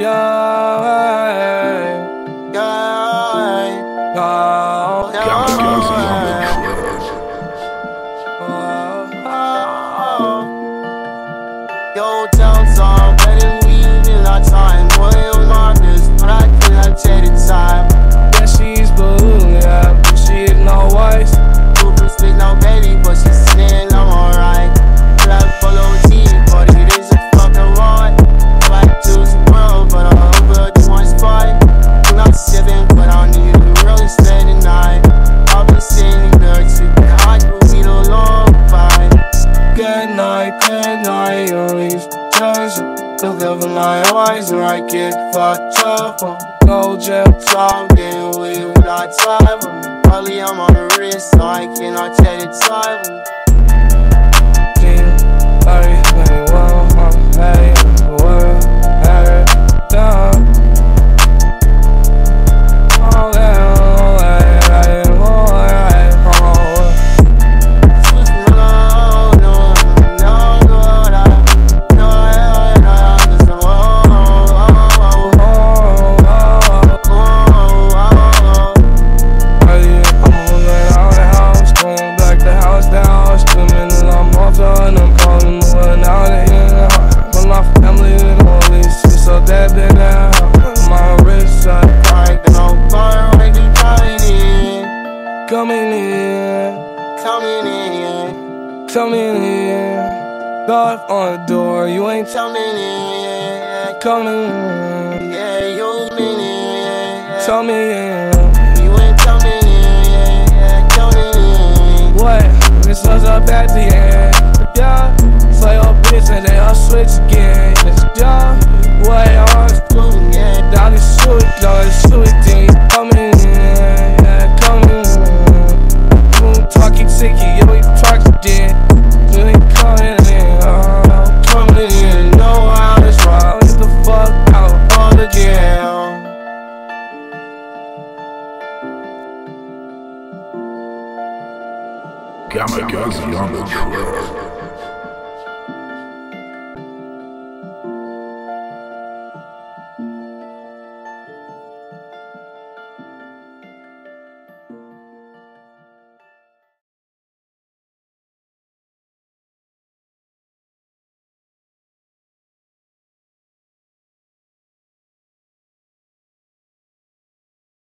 Yo, tell some better leave in our time. Boy, on my wrist, but I cannot take the time. Yeah, she's blue, yeah, but she is no white. Super sweet, no baby, but she's saying I'm alright. Black follow T, but it is a fucking ride. Like juice world, but I hope it's one spot. I'm not sipping, but I need to really stay tonight. I'll be singing there too, I can be the long fight. Good night, unreleased. Look up in my eyes and I get fucked up. No jail. So I'm getting weed without time. Probably I'm on the wrist, so I cannot take the time. Coming in, knock on the door, you ain't coming in, coming in, yeah, you been in, tell me in, you ain't coming in, coming in. What? This was up at the end, yeah, play your bitch and then I'll switch again, yeah, what, I'm screwing, yeah, down the shoot, then you coming in, yeah, coming in, you talking ticky, yo, you talking dead. Got my guns on the track.